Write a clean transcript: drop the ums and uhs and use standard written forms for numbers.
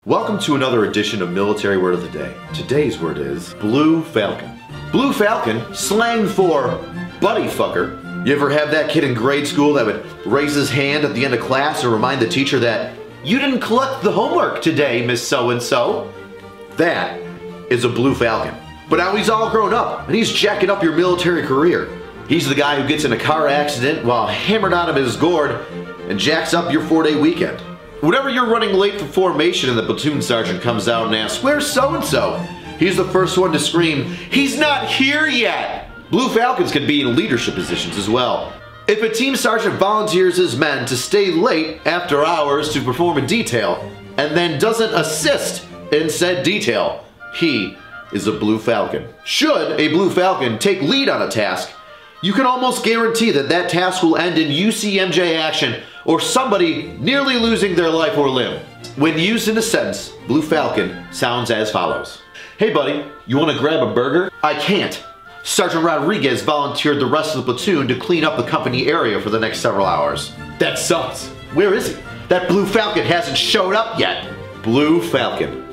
Welcome to another edition of Military Word of the Day. Today's word is Blue Falcon. Blue Falcon, slang for buddy fucker. You ever have that kid in grade school that would raise his hand at the end of class and remind the teacher that you didn't collect the homework today, Miss So-and-so? That is a Blue Falcon. But now he's all grown up and he's jacking up your military career. He's the guy who gets in a car accident while hammered out of his gourd and jacks up your 4-day weekend. Whenever you're running late for formation and the platoon sergeant comes out and asks, "Where's so-and-so?" he's the first one to scream, "He's not here yet!" Blue Falcons can be in leadership positions as well. If a team sergeant volunteers his men to stay late after hours to perform a detail and then doesn't assist in said detail, he is a Blue Falcon. Should a Blue Falcon take lead on a task, you can almost guarantee that that task will end in UCMJ action or somebody nearly losing their life or limb. When used in a sentence, Blue Falcon sounds as follows. "Hey buddy, you want to grab a burger?" "I can't. Sergeant Rodriguez volunteered the rest of the platoon to clean up the company area for the next several hours." "That sucks. Where is he?" "That Blue Falcon hasn't showed up yet." Blue Falcon.